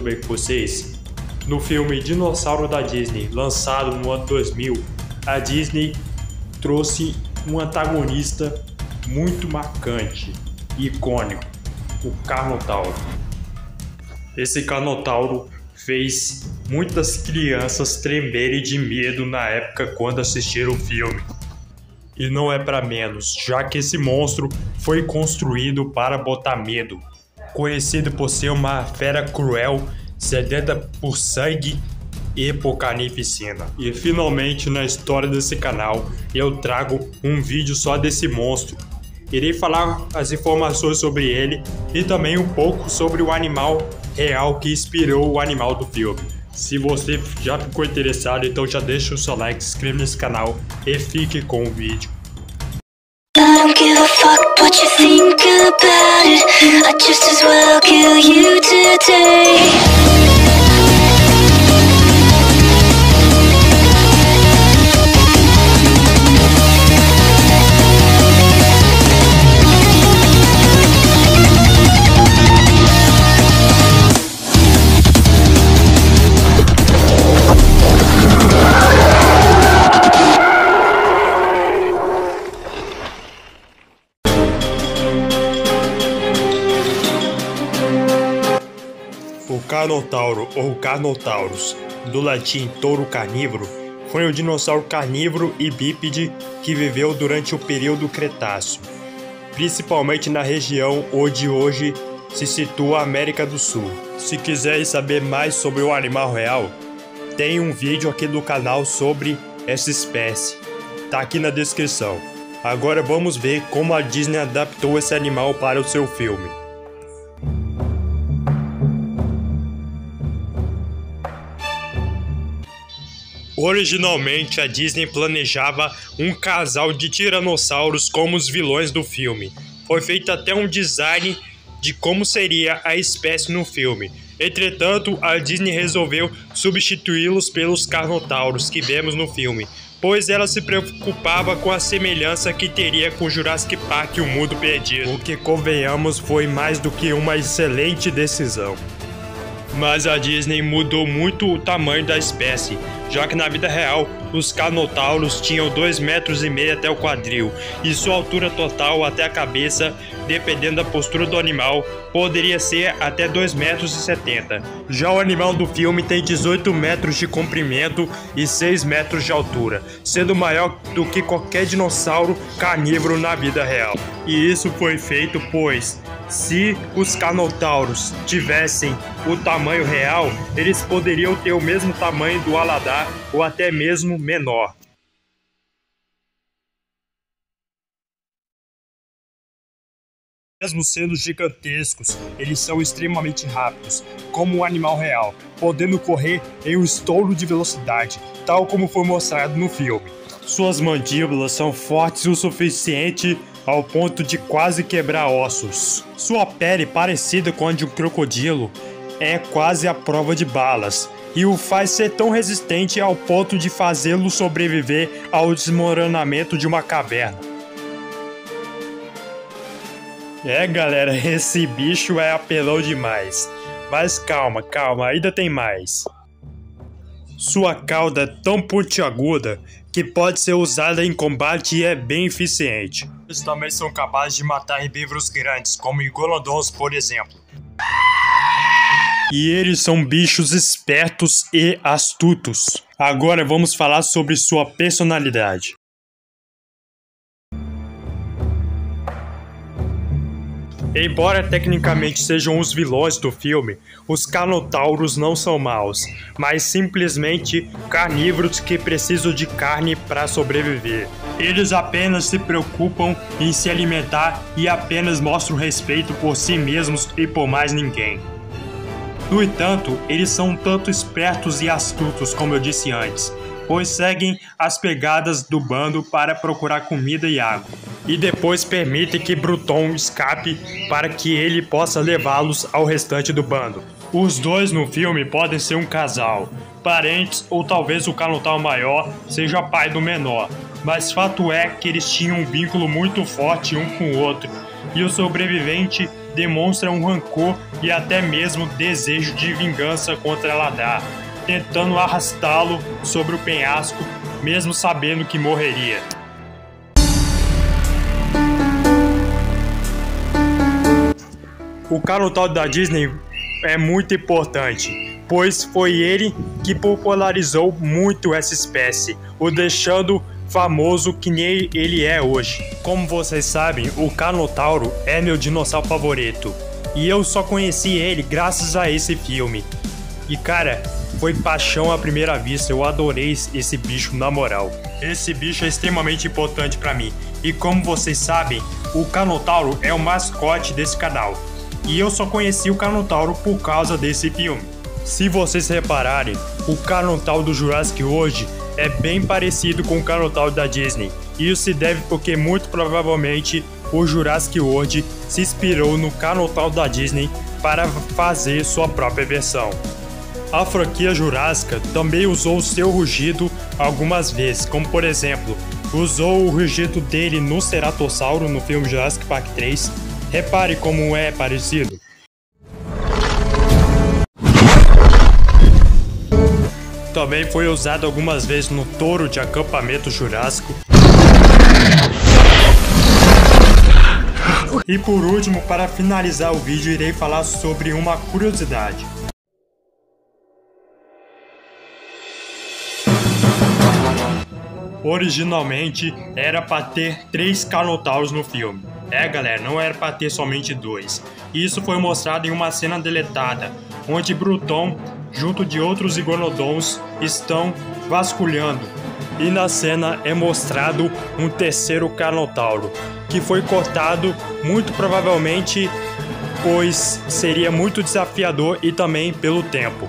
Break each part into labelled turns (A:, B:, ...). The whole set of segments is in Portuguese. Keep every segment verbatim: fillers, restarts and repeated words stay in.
A: tudo bem com vocês? No filme Dinossauro da Disney, lançado no ano dois mil, a Disney trouxe um antagonista muito marcante e icônico, o Carnotauro. Esse Carnotauro fez muitas crianças tremerem de medo na época quando assistiram o filme. E não é para menos, já que esse monstro foi construído para botar medo. Conhecido por ser uma fera cruel, sedenta por sangue e por carnificina. E finalmente na história desse canal eu trago um vídeo só desse monstro. Irei falar as informações sobre ele e também um pouco sobre o animal real que inspirou o animal do filme. Se você já ficou interessado, então já deixa o seu like, se inscreva nesse canal e fique com o vídeo.
B: I don't give a fuck what you think about it. I just as well kill you today.
A: O Carnotauro, ou Carnotaurus, do latim touro carnívoro, foi um dinossauro carnívoro e bípede que viveu durante o período Cretáceo, principalmente na região onde hoje se situa a América do Sul. Se quiserem saber mais sobre o animal real, tem um vídeo aqui do canal sobre essa espécie, tá aqui na descrição. Agora vamos ver como a Disney adaptou esse animal para o seu filme. Originalmente, a Disney planejava um casal de tiranossauros como os vilões do filme. Foi feito até um design de como seria a espécie no filme. Entretanto, a Disney resolveu substituí-los pelos carnotauros que vemos no filme, pois ela se preocupava com a semelhança que teria com Jurassic Park e o Mundo Perdido, o que, convenhamos, foi mais do que uma excelente decisão. Mas a Disney mudou muito o tamanho da espécie, já que na vida real os carnotauros tinham dois metros e meio até o quadril, e sua altura total até a cabeça, dependendo da postura do animal, poderia ser até dois metros e setenta. Já o animal do filme tem dezoito metros de comprimento e seis metros de altura, sendo maior do que qualquer dinossauro carnívoro na vida real. E isso foi feito pois, se os carnotauros tivessem o tamanho real, eles poderiam ter o mesmo tamanho do Aladar ou até mesmo menor. Mesmo sendo gigantescos, eles são extremamente rápidos, como o animal real, podendo correr em um estouro de velocidade, tal como foi mostrado no filme. Suas mandíbulas são fortes o suficiente ao ponto de quase quebrar ossos. Sua pele, parecida com a de um crocodilo, é quase à prova de balas, e o faz ser tão resistente ao ponto de fazê-lo sobreviver ao desmoronamento de uma caverna. É, galera, esse bicho é apelão demais. Mas calma, calma, ainda tem mais. Sua cauda é tão pontiaguda que pode ser usada em combate e é bem eficiente. Eles também são capazes de matar herbívoros grandes, como iguanodons, por exemplo. E eles são bichos espertos e astutos. Agora vamos falar sobre sua personalidade. Embora tecnicamente sejam os vilões do filme, os carnotauros não são maus, mas simplesmente carnívoros que precisam de carne para sobreviver. Eles apenas se preocupam em se alimentar e apenas mostram respeito por si mesmos e por mais ninguém. No entanto, eles são um tanto espertos e astutos, como eu disse antes, pois seguem as pegadas do bando para procurar comida e água, e depois permitem que Bruton escape para que ele possa levá-los ao restante do bando. Os dois no filme podem ser um casal, parentes ou talvez o Carnotauro maior seja pai do menor, mas fato é que eles tinham um vínculo muito forte um com o outro, e o sobrevivente demonstra um rancor e até mesmo desejo de vingança contra Eladar, tentando arrastá-lo sobre o penhasco, mesmo sabendo que morreria. O Carnotauro da Disney é muito importante, pois foi ele que popularizou muito essa espécie, o deixando famoso que nem ele é hoje. Como vocês sabem, o Carnotauro é meu dinossauro favorito, e eu só conheci ele graças a esse filme. E cara, foi paixão à primeira vista, eu adorei esse bicho na moral. Esse bicho é extremamente importante pra mim, e como vocês sabem, o Carnotauro é o mascote desse canal. E eu só conheci o Carnotauro por causa desse filme. Se vocês repararem, o Carnotauro do Jurassic World é bem parecido com o Carnotauro da Disney. Isso se deve porque muito provavelmente o Jurassic World se inspirou no Carnotauro da Disney para fazer sua própria versão. A franquia Jurássica também usou seu rugido algumas vezes, como por exemplo, usou o rugido dele no Ceratossauro no filme Jurassic Park três. Repare como é parecido. Também foi usado algumas vezes no touro de acampamento jurássico. E por último, para finalizar o vídeo, irei falar sobre uma curiosidade. Originalmente era para ter três Carnotauros no filme. É galera, não era para ter somente dois. Isso foi mostrado em uma cena deletada, onde Bruton, junto de outros Iguanodons, estão vasculhando. E na cena é mostrado um terceiro Carnotauro, que foi cortado muito provavelmente, pois seria muito desafiador e também pelo tempo.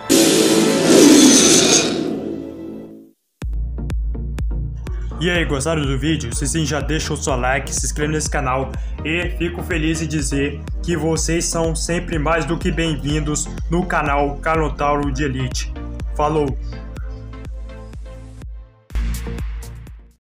A: E aí, gostaram do vídeo? Se sim, já deixa o seu like, se inscreve nesse canal e fico feliz em dizer que vocês são sempre mais do que bem-vindos no canal Carnotauro de Elite. Falou!